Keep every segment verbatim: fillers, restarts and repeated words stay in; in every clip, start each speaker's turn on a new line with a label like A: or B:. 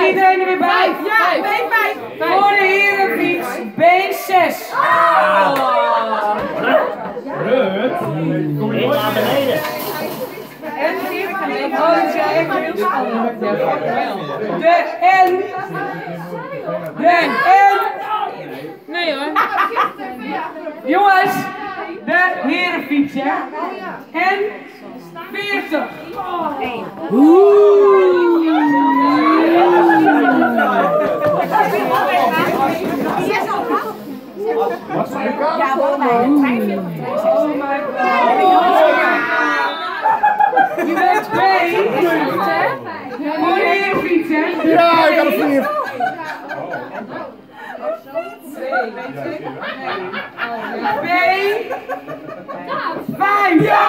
A: iedereen er weer bij?
B: Ja, B vijf.
A: Voor de herenfiets B zes.
C: Rut, kom je naar beneden.
A: En oh, dat is even heel spannend. De N. De N.
B: Nee hoor.
A: Jongens, de herenfiets, hè? En veertig. Oeh.
C: Wat voor een kaart?
B: Ja, wel bij het treinje.
A: Oh my god. Je bent twee. Voor de herenfiets, hè?
C: Ja, ik had een vier.
A: B vijf. Ja!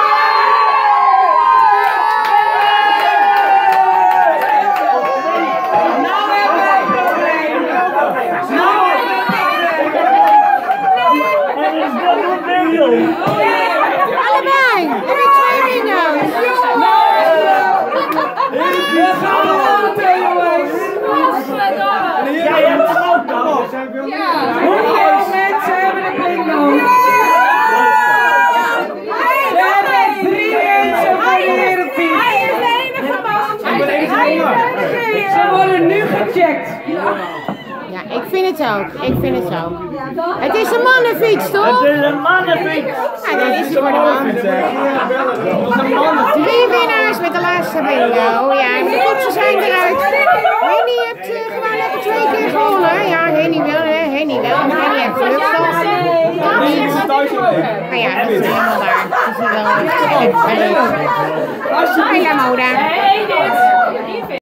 A: Nou hebben wij een probleem. Nou hebben we een probleem.
B: Allebei. Heb ik twee winnaars?
A: We gaan de auto, jongens.
C: Jij hebt de auto.
A: Hoeveel mensen hebben de bingo? We hebben drie mensen voor de herenfiets.
B: Hij is de enige man.
C: Ik ben enige.
A: Ze worden nu gecheckt.
B: Ja, ik vind het ook. Ik vind het ook. Het is een mannenfiets, toch?
C: Het is een mannenfiets.
B: Ja, dan is hij voor de man. Drie winnaars met de laatste bingo. Ja, en de fietsen zijn eruit. Henny hebt uh, gewoon lekker twee keer gewonnen. Ja, Henny wel, hè. Henny wel. Henny heeft geluk gehad. Maar ja, dat is helemaal waar. Dat is wel echt leuk. Hoi, Moda.